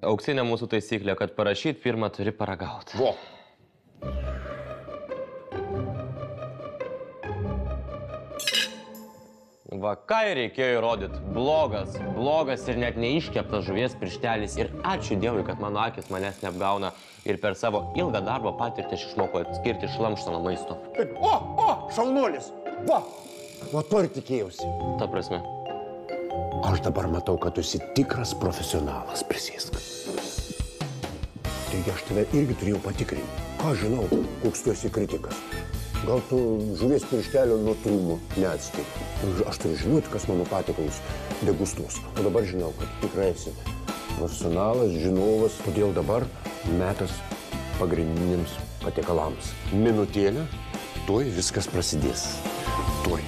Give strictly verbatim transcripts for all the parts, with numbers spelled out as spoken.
auksinė mūsų taisyklė, kad parašyti pirmą turi paragauti. Vo. Va, ką reikėjo įrodyti? Blogas, blogas ir net neiškeptas žuvies pirštelis. Ir ačiū Dievui, kad mano akis manęs neapgauna. Ir per savo ilgą darbo patirtį aš išmokau atskirti šlamštą nuo maisto. O, o, šaunuolis. Va, va to ir tikėjausi. Ta prasme. Aš dabar matau, kad tu esi tikras profesionalas, prisėsk. Taigi aš tave irgi turėjau patikrinti. Ką žinau, koks tu esi kritikas. Gal tu žuvies pirštelio nuo trūmų neatskiri. Aš turiu žinoti, kas mano patiekalus degustuos. O dabar žinau, kad tikrai esi profesionalas, žinovas. Todėl dabar metas pagrindiniams patiekalams. Minutėlę, tuoj viskas prasidės. Tuoj.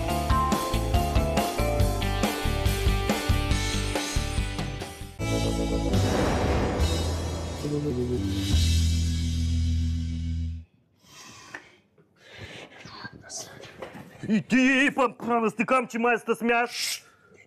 Иди, пожалуйста, kam čia maistas meš?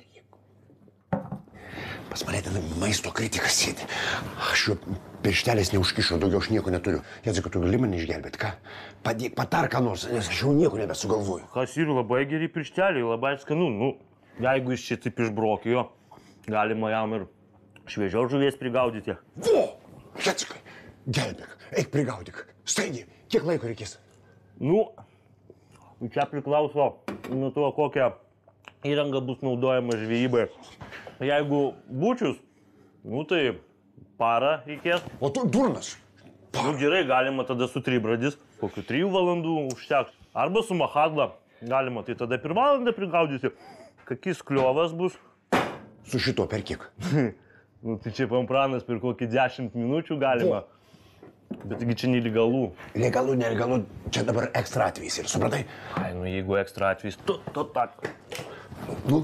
Pas mane ten maisto kritikas sėdi. Aš jo pirštelės neužkišau, daugiau aš nieko neturiu. Jėdzi, kad tu gali mane išgelbėti, ką? Padėk, patar ką nors, nes aš jau nieko nebesugalvoju. Kas ir labai geri piršteliai, labai skanu. Nu, jeigu jis čia taip išbrokėjo, galima jam ir šviežios žuvies prigaudyti. Vo! Jėdzikai, gelbėk, eik prigaudyk. Staigiai, kiek laiko reikės? Nu, čia priklauso nuo to, kokia įranga bus naudojama žvejybai. Jeigu bučius, nu tai parą reikės. O tu durnas. Nu gerai, galima tada su tribradis, kokių trijų valandų užteks. Arba su machadla galima, tai tada per valandą prigaudyti. Kakis kliovas bus. Su šito per kiek? Nu tai čia pampranas per kokį dešimt minučių galima. Bet taigi čia nelegalų. Legalų, nelegalų, čia dabar ekstra atvejs ir supratai? Ai, nu jeigu ekstra atvejs, tu, tu, tak. Nu?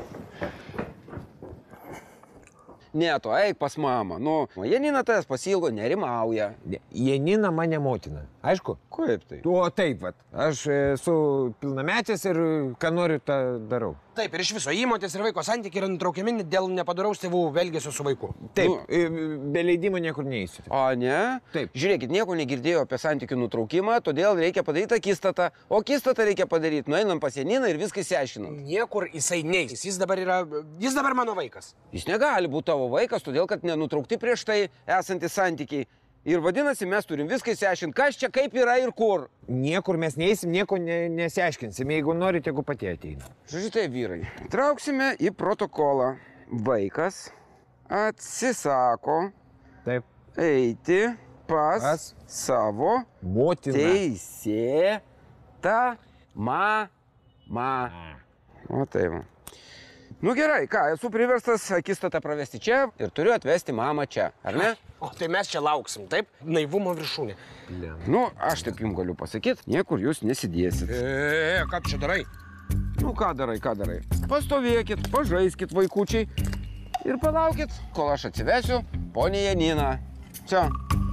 Ne, tu eik pas mamą. Nu, Janina tas pasilgo, nerimauja. Janina mane motina. Aišku? Kaip tai? O taip, vat. Aš esu pilnametis ir ką noriu, tą darau. Taip, ir iš viso įmotės ir vaiko santykiai yra nutraukiami dėl nepadaraus tėvų elgesio su vaiku. Taip, nu, be leidimo niekur neįsiu. O ne? Taip. Žiūrėkit, nieko negirdėjau apie santykių nutraukimą, todėl reikia padaryti akistatą. O akistatą reikia padaryti. Nueinam pas Janiną ir viską išsiaiškinam. Niekur jisai neis. Jis dabar yra... Jis dabar mano vaikas. Jis negali būti tavo vaikas, todėl kad nenutraukti prieš tai esantys santykiai. Ir vadinasi, mes turim viską išsiaiškinti, kas čia kaip yra ir kur. Niekur mes neįsim, nieko ne, nesiaiškinsim. Jeigu norite, jeigu pati ateina. Žodžiu, tai vyrai. Trauksime į protokolą. Vaikas atsisako Taip. eiti pas, Pas savo motiną. teisėtą mamą. O tai va. Nu gerai, ką, esu priverstas akistatą pravesti čia ir turiu atvesti mamą čia, ar ne? O tai mes čia lauksim, taip? Naivumo viršūnė. Nu, aš taip jums galiu pasakyti, niekur jūs nesidėsit. E, ką čia darai? Nu, ką darai, ką darai? Pastovėkit, pažaiskit vaikučiai ir palaukit, kol aš atsivesiu ponę Janiną. Čia.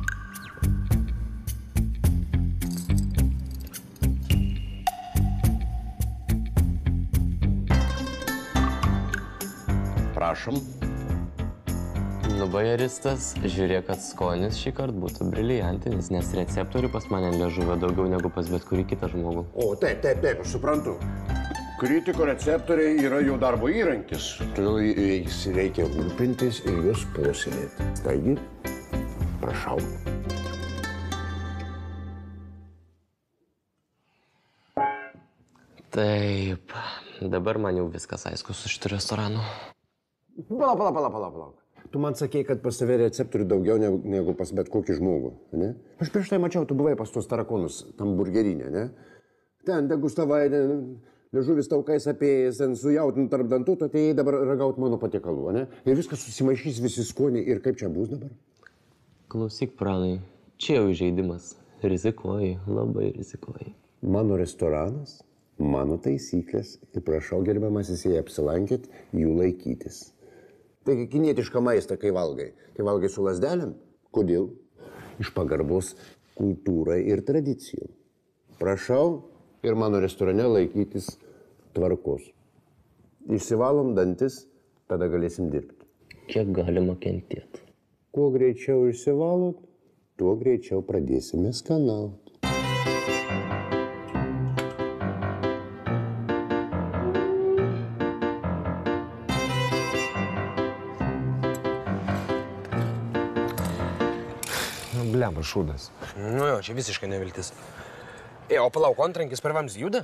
Prašom. Nu, bajeristas, žiūrėk, kad skonis šį kartą būtų briliantinis, nes receptorių pas mane liežuvio daugiau negu pas bet kurį kitą žmogų. O, taip, taip, taip, aš suprantu. Kritiko receptoriai yra jo darbo įrankis. Todėl jais reikia rūpintis ir juos puoselėti. Taigi, prašau. Taip, dabar man jau viskas aišku su šitu restoranu. Palauk, palauk, palauk, palauk, palauk. Tu man sakei, kad pas tave receptorių daugiau negu, negu pas bet kokį žmogų, ne? Aš prieš tai mačiau, tu buvai pas tos tarakonus, tam burgerinė, ne? Ten degustavai, liežuvis taukais apėjęs, ten sujautint tarp dantų, tu atėjai dabar ragaut mano patiekalų, ne? Ir viskas susimaišys visi skoniai ir kaip čia bus dabar? Klausyk, Pranai, čia jau įžeidimas. Rizikuoji, labai rizikuoji. Mano restoranas, mano taisyklės ir prašau, gerbiamasis, jei apsilankėt, jų laikytis. Taigi kinietišką maistą, kai valgai. Tai valgai su lasdelėm? Kodėl? Iš pagarbos kultūrai ir tradicijų. Prašau ir mano restorane laikytis tvarkos. Išsivalom dantis, tada galėsim dirbti. Kiek galima kentėti? Kuo greičiau išsivalot, tuo greičiau pradėsime skanaut. Blemba, šūdas. Nu jo, čia visiškai neviltis. E, o palauk, antrankis per vamzdį juda?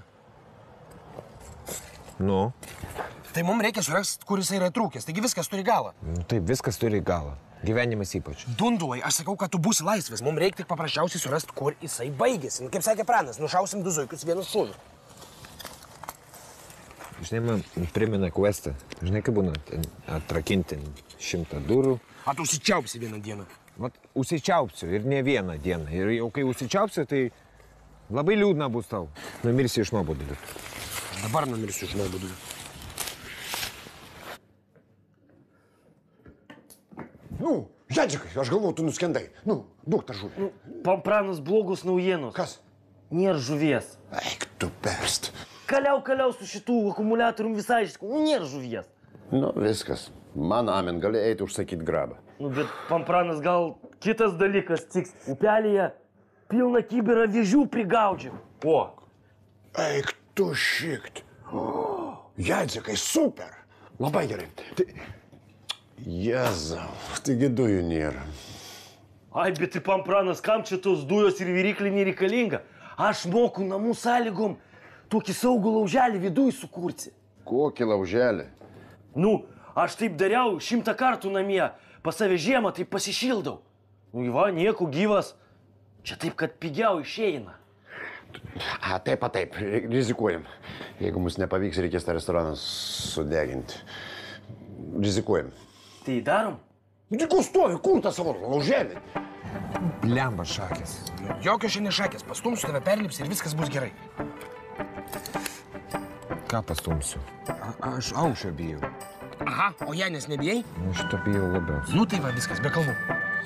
Nu? Tai mums reikia surasti, kur jisai yra trūkęs. Taigi viskas turi galą. Nu, taip, viskas turi galą. Gyvenimas ypač. Dundulai, aš sakau, kad tu būsi laisvės. Mums reikia tik paprasčiausiai surasti, kur jisai baigėsi. Nu, kaip sakė Pranas, nušausim du zuikius vienu šūviu. Žinai, man primena questą. Žinai, kaip būna ten atrakinti šimtą durų. A tu užsičiaupsi vieną dieną. Vat užsičiaupsiu ir ne vieną dieną. Ir jau kai užsičiaupsiu, tai labai liūdna bus tau. Numirsi iš nuobodulio. Aš dabar numirsiu iš nuobodulio. Nu, Jadžikai, aš galvoju, tu nuskendai. Nu, duok tą žuvį. Pranas blogus naujienos. Kas? Nėra žuvies. Eik tu perst. Kaliau, kaliau su šitų akumuliatorium visai išskau. Nėra žuvies. Nu, viskas. Man amen, gali eiti užsakyti grabą. Nu, bet Pampranas gal kitas dalykas tiks. Upelėje pilna kibirą vėžių prigaudžiam. O. Eik tu šikt. Jadžikai, super. Labai gerai. Tai... Jezau, taigi dujų nėra. Ai, bet tai Pampranas, kam čia tos dujos ir virikliai nereikalinga? Aš moku namų sąlygom tokį saugų lauželį viduj sukurti. Kokį lauželį? Nu, aš taip dariau šimtą kartų namie. Pas save žiemą taip pasišildau. Nu, va, nieko gyvas. Čia taip, kad pigiau išeina. A, taip, a, taip, rizikuojam. Jeigu mums nepavyks, reikės tą restoraną sudeginti. Rizikuojam. Tai darom? Diko stovi, kur tą savo lauželį? Blemba šakės. Jokio šiandien šakės. Pastumsiu tave, perlipsi ir viskas bus gerai. Ką pastumsiu? A, aš aukščio bijau. Aha, o Janės nebijai? Nu, šito bijau labiausiai. Nu tai va, viskas, be kalbų.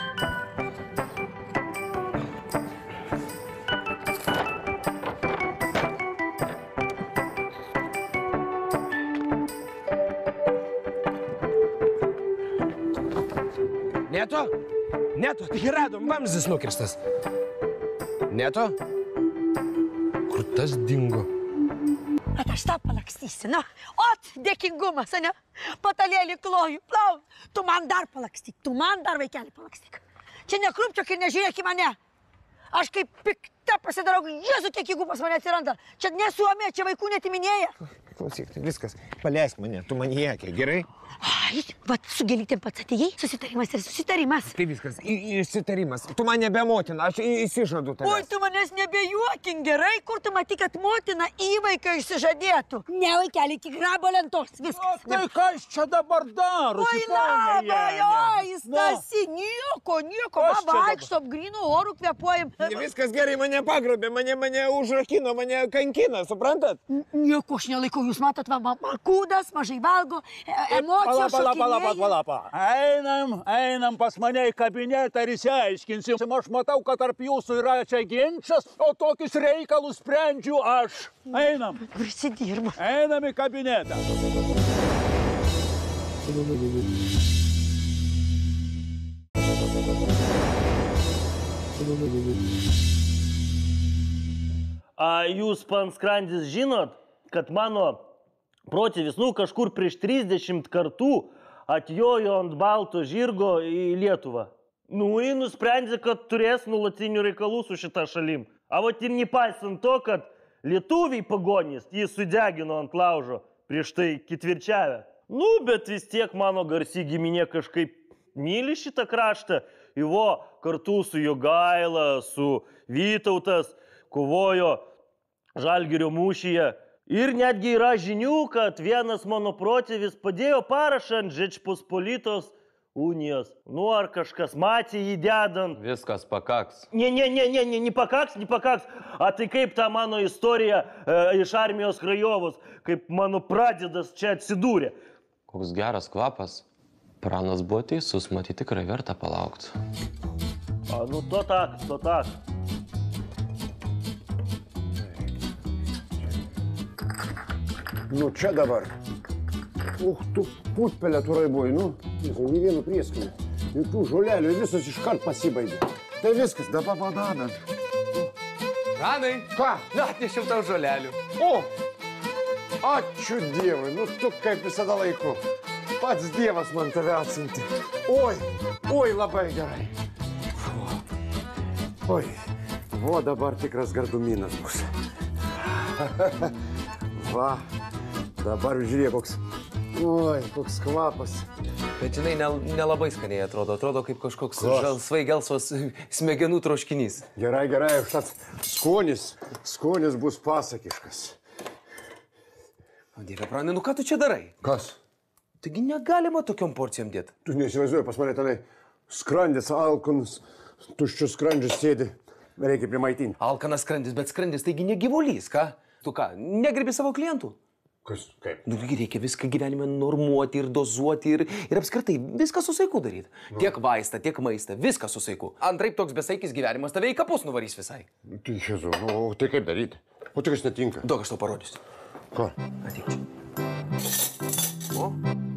Neto? Neto, tik radom, vamzdis nukirstas. Neto? Kur tas dingo? Bet aš tau palakstysiu, nu. Ot, dėkingumas, ane? Patalėlį kloju, plau. Tu man dar palakstyk, tu man dar vaikelį palakstyk. Čia nekrupčiok ir nežiūrėk į mane. Aš kaip pikta pasidarau, Jėzu, kiek jėgų pas mane atsiranda. Čia nesuomė, čia vaikų netiminėja. Klausyk, tai viskas. Paleisk mane, tu manijakė, gerai? Ai, vat su gėlytėm pats atėjai. Susitarimas ir susitarimas. Tai viskas, išsitarimas. Tu man nebe motina, aš įsižadu tavęs. Oi, tu manęs nebejuokin, gerai, kur tu matai, kad motina į vaiką išsižadėtų. Ne, vaikelį, tik grabo lentos, viskas. Tai kas čia dabar daro? Oi, labai, oi, Stasi, nieko, nieko, Kas va, čia vaikštom, grynų orų kvėpuojam. Viskas gerai, mane pagrobė, mane, mane užrakino, mane kankina, suprantat? Nieko aš nelaikau, jūs matot, va, mama kūdas, mažai valgo, emocijos Pala, pala, pala, šokinėja. pala, pala. Einam, einam pas mane į kabinetą ir išsiaiškinsim. Aš matau, kad tarp jūsų yra čia ginčas, o tokius reikalus sprendžiu aš. Einam, Prisidirba. einam į kabinetą. A jūs, pan Skrandis, žinot, kad mano protėvis, nu, kažkur prieš trisdešimt kartų atjojo ant balto žirgo į Lietuvą. Nu, jis nusprendė, kad turės nulatinių reikalų su šita šalim. A vat ir nepaisant to, kad lietuviai pagonys jį sudegino ant laužo prieš tai ketvirčiavę. Nu, bet vis tiek mano garsi giminė kažkaip myli šitą kraštą. Ivo kartu su Jogaila, su Vytautas kovojo Žalgirio mūšyje. Ir netgi yra žinių, kad vienas mano protėvis padėjo parašą ant Žečpospolitos unijos. Nu, ar kažkas matė jį dedant. Viskas pakaks. Ne, ne, ne, ne, ne, ne pakaks, ne pakaks. A tai kaip ta mano istorija e, iš armijos Krajovos, kaip mano pradėdas čia atsidūrė. Koks geras kvapas. Pranas buvo teisus, matyt, tikrai verta palaukti. A, nu, to tak, to tak. Nu, čia dabar. Uch, tu putpelė tu raiboji, nu. Nė vieno prieskonio. Ir tų žolelių visas iškart pasibaigė. Tai viskas, dabar padavėm. Ranai, Ką? na, atnešiau tau žolelių. O, ačiū Dievui, nu tu kaip visada laiku. Pats Dievas man tave atsinti. Oi, oi, labai gerai. Oi, o dabar tikras gardumynas bus. Va, dabar žiūrėk, koks, oi, koks kvapas. Bet žinai, nelabai skaniai atrodo. Atrodo kaip kažkoks žalsvai gelsvas smegenų troškinys. Gerai, gerai, užtat skonis, skonis bus pasakiškas. O Dieve, Pranai, nu ką tu čia darai? Kas? Taigi negalima tokiom porcijom dėti. Tu neįsivaizduoji, pas mane tenai skrandis, alkanas, tuščius skrandžius sėdi, reikia primaitinti. Alkanas skrandis, bet skrandis taigi ne gyvulys, ką? Tu ką, negerbi savo klientų? Kas? Kaip? Nu, reikia viską gyvenime normuoti ir dozuoti ir, ir apskritai viską su saiku daryti. Nu. Tiek vaistą, tiek maistą, viską su saiku. Antraip toks besaikis gyvenimas tave į kapus nuvarys visai. Tai Jezu, o tai kaip daryti? O tai kas netinka? Daug aš tau parodysiu. Ką? Ateik čia. O?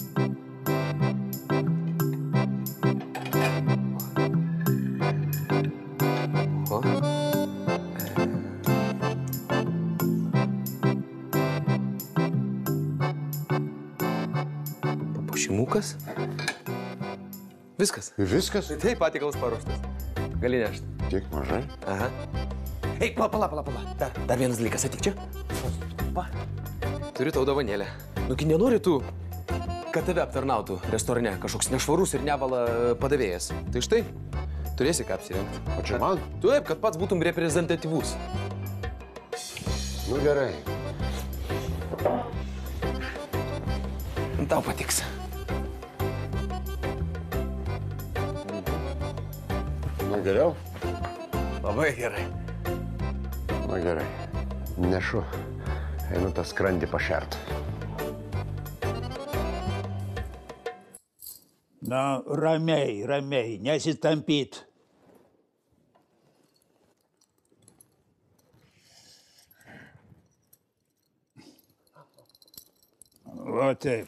Papuošimukas. Viskas. Viskas? Taip, patiekalas paruoštas. Gali nešti. Tiek mažai? Aha. Ei, pala, pala, pala, pala. Dar, dar vienas dalykas, atik čia. Va. Turiu tau dovanėlę. Nugi nenori tu, kad tave aptarnautų restorane kažkoks nešvarus ir nevala padavėjas. Tai štai, turėsi ką apsirengti. O čia man? Taip, kad pats būtum reprezentatyvus. Nu gerai. Tau patiks. Na geriau? Labai gerai. Na gerai. Nešu. Einu tą skrandį pašert. Na, ramiai, ramiai, nesitampyt. O taip.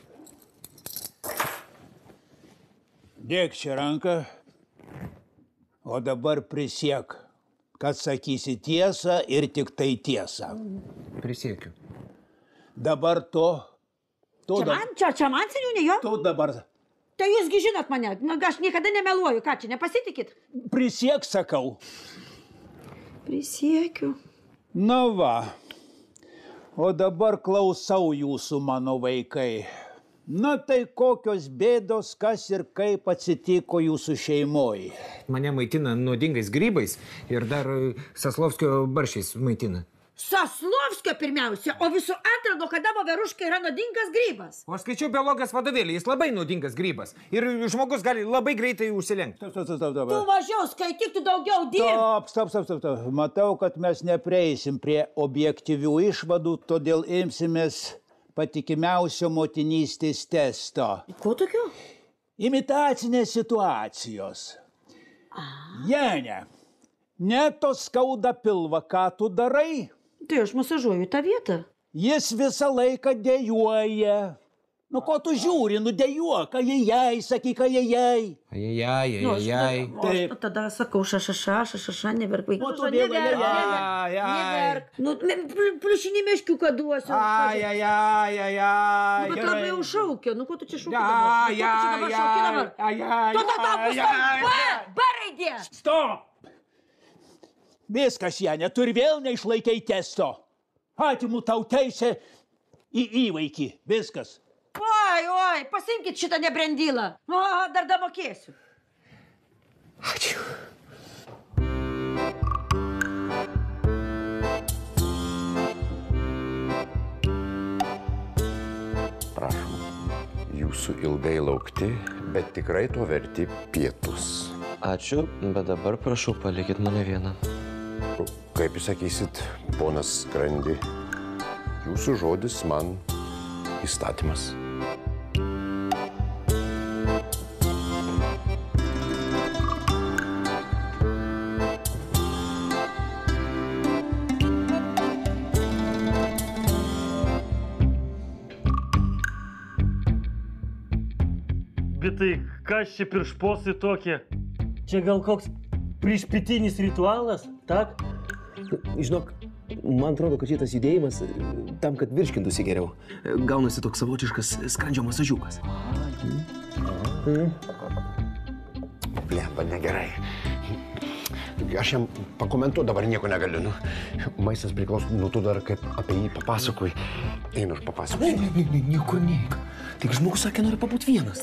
Dėk čia ranką, o dabar prisiek, kad sakysi tiesą ir tik tai tiesą. Prisiekiu. Dabar to, to, Čia da- man, čia, čia man, seniūnė, jo? to dabar Tai jūsgi žinot mane, na, aš niekada nemeluoju, ką čia, nepasitikit? prisiek, sakau. Prisiekiu. Na va, o dabar klausau jūsų, mano vaikai. Na tai kokios bėdos, kas ir kaip atsitiko jūsų šeimoje? Mane maitina nuodingais grybais ir dar e, Saslovskio barščiais maitina. Saslovskio pirmiausia, o visų antra, nuo kada voveruška yra nuodingas grybas? O aš skaičiau biologijos vadovėlį, jis labai nuodingas grybas. Ir žmogus gali labai greitai užsilenkti. Stop, stop, stop, stop. Tu mažiau skaityk, tu daugiau dirb. Stop, stop, stop, stop, stop. Matau, kad mes neprieisim prie objektyvių išvadų, todėl imsimės patikimiausio motinystės testo. Ko tokio? Imitacinės situacijos. Jenė, ne to skauda pilvą, ką tu darai? Tai aš masažuoju tą vietą. Jis visą laiką dejuoja. Nu, ko tu žiūri, nu dejuok, ajajai, sakyk ajajai. Ajajai, Nu, aš ajajai. tada- o aš tada sakau šašaša, šašaša, neverk vaikų. O tu vėl Neverk, ajajai. neverk, neverk. Nu, me- pl- pliušinį meškiuką duosiu. Ajajai, ajajai. Nu, kad labai jau šaukia. Nu, ko tu čia šaukia Ai, dabar? Nu, ko tu čia dabar ai, šaukia dabar? ai, ai, Tu tada ai, pustau. ai, B, B raidė. Stop! Viskas, Janė, tu ir vėl neišlaikai testo. Atimu tau teisę į įvaikį. Viskas. Oi, oi, pasimkit šitą nebrendylą. O, dar damokėsiu. Ačiū. Prašom. Jūsų ilgai laukti, bet tikrai to verti pietus. Ačiū, bet dabar prašau, palikit mane vieną. Kaip jūs sakysit, ponas Skrandį, jūsų žodis man įstatymas. Bet tai kas čia piršposai tokie? Čia gal koks priešpitinis ritualas, tak? Žinok, man atrodo, kad šitas judėjimas tam, kad virškintųsi geriau. Gaunasi toks savotiškas skrandžio masažiukas. Blemba, negerai. Aš jam pakomentuoti dabar nieko negaliu. Nu, maistas priklauso nuo to dar, kaip apie jį papasakoju. Einu, aš papasakosiu. Ne, ne, ne, niekur neik. Tik žmogus sakė, nori pabūt vienas.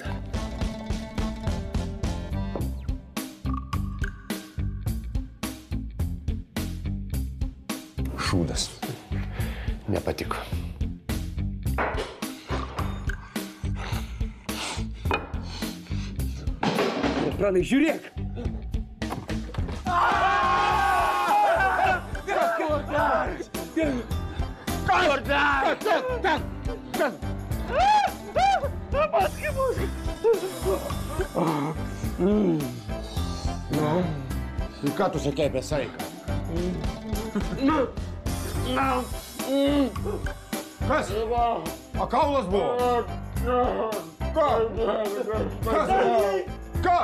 Šūdas. Nepatiko. Pranai, žiūrėk. Ir ką tu sakei apie saiką? Kas? A kaulas buvo? Ką? Kas buvo? Ką?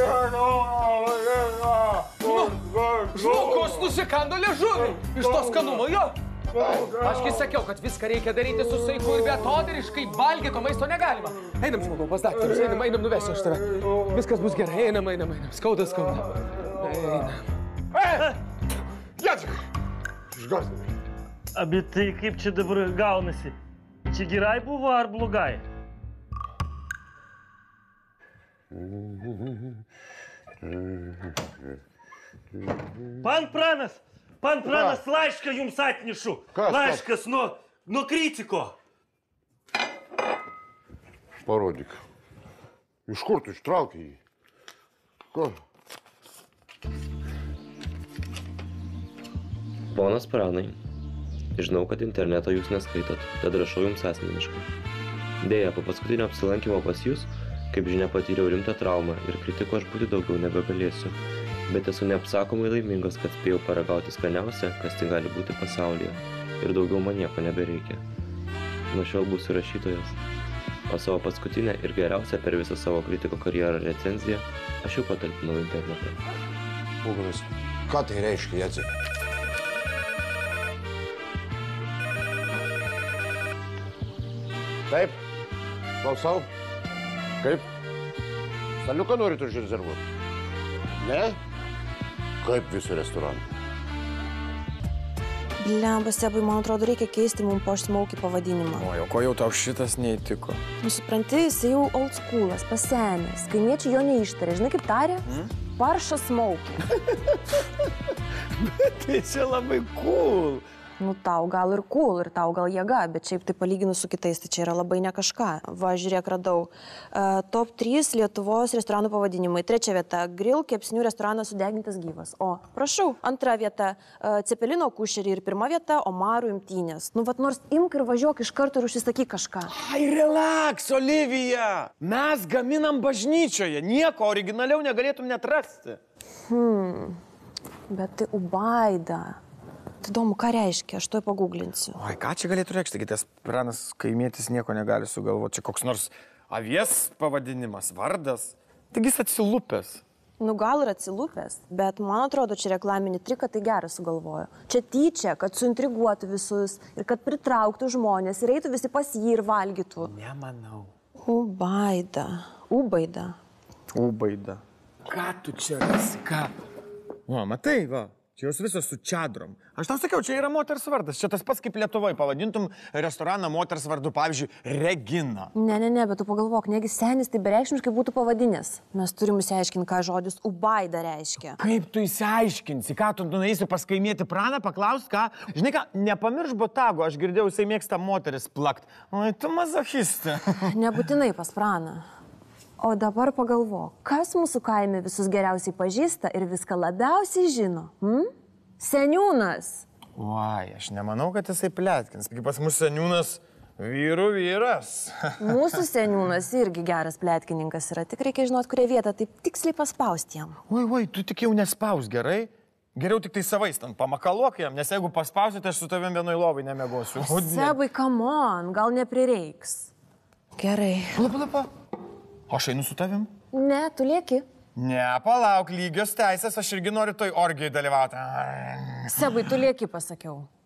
Žmogus nusikando liežuvį iš to skanumo, jo. Ašgi sakiau, kad viską reikia daryti su saiku ir betodariškai valgyto maisto negalima. Einam, žmogau, pas daktarus, einam, einam, nuvesiu aš tave. Viskas bus gerai, einam, einam, einam. Skauda, skauda. Einam. Ei! Jacek! Išgazdinai. Bet tai kaip čia dabar gaunasi? Čia gerai buvo ar blogai? Pan Pranas! Pan Pranas, laišką jums atnešu. Kas? Laiškas nuo, nuo kritiko. Parodyk. Iš kur tu ištraukė jį? Ko? Ponas Pranai, žinau, kad interneto jūs neskaitot, tad rašau jums asmeniškai. Deja, po paskutinio apsilankimo pas jūs, kaip žinia, patyriau rimtą traumą ir kritiko aš būti daugiau nebegalėsiu. Bet esu neapsakomai laimingas, kad spėjau paragauti skaniausią, kas tik gali būti pasaulyje. Ir daugiau man nieko nebereikia. Nuo šiol būsiu rašytojas. O savo paskutinę ir geriausią per visą savo kritiko karjerą recenziją aš jau patalpinau internete. Ugaras, ką tai reiškia, Jacek? Taip? Klausau? Kaip? Staliuką norit užrezervuoti? Ne? Kaip visą restoraną? Blemba, Sebai, man atrodo, reikia keisti mums Posh Smokey pavadinimą. O, jau ko jau tau šitas neįtiko? Nu, supranti, jisai jau old schoolas, pasenęs. Kaimiečiai jo neištarė. Žinai, kaip tarė? Hmm? Parša Smokey. Bet tai čia labai cool. Nu, tau gal ir cool, ir tau gal jėga, bet šiaip tai palyginus su kitais, tai čia yra labai ne kažką. Va, žiūrėk, radau. Uh, top trys Lietuvos restoranų pavadinimai. Trečia vieta – Grill kepsnių restoranas Sudegintas gyvas. O, prašau, antra vieta uh, – Cepelino kušerį ir pirma vieta – Omarų imtynės. Nu, vat nors imk ir važiuok iš karto ir užsisakyk kažką. Ai, relax, Olivija! Mes gaminam bažnyčioje, nieko originaliau negalėtum net rasti. Hmm, bet tai Ubaida. Tai įdomu, ką reiškia, aš to paguglinsiu. Oi, ką čia galėtų reikšti, kai tas Pranas kaimietis nieko negali sugalvoti. Čia koks nors avies pavadinimas, vardas. Taigi jis atsilupęs. Nu, gal ir atsilupęs, bet man atrodo, čia reklaminį triką tai gerą sugalvojo. Čia tyčia, kad suintriguotų visus ir kad pritrauktų žmonės ir eitų visi pas jį ir valgytų. Nemanau. Ubaida. Ubaida. Ubaida. Ką tu čia rasi, ką? O, matai, va. Čia jos visos su čadrom. Aš tau sakiau, čia yra moters vardas. Čia tas pats kaip Lietuvoje pavadintum restoraną moters vardu, pavyzdžiui, Regina. Ne, ne, ne, bet tu pagalvok, negi senis tai bereikšmiškai būtų pavadinęs. Mes turim išsiaiškinti, ką žodis Ubaida reiškia. Kaip tu išsiaiškinsi, ką tu nueisi pas kaimietį Praną, paklaus, ką? Žinai ką, nepamirš botago, aš girdėjau, jisai mėgsta moteris plakt. Oi, tu mazochistė. Nebūtinai pas Praną. O dabar pagalvo, kas mūsų kaime visus geriausiai pažįsta ir viską labiausiai žino? Hm? Seniūnas. Oi, aš nemanau, kad jisai pletkins. Kaip pas mūsų seniūnas vyrų vyras. Mūsų seniūnas irgi geras pletkininkas yra. Tik reikia žinot, kurią vietą taip tiksliai paspausti jam. Oi, oi, tu tik jau nespaus, gerai? Geriau tik tai savais ten pamakaluok jam, nes jeigu paspausite, aš su tavim vienoj lovai nemegosiu. Sebai, come on, gal neprireiks. Gerai. Lapa, lapa. O aš einu su tavim? Ne, tu lieki. Ne, palauk, lygios teisės, aš irgi noriu toj orgijai dalyvauti. Sebai, tu lieki, pasakiau.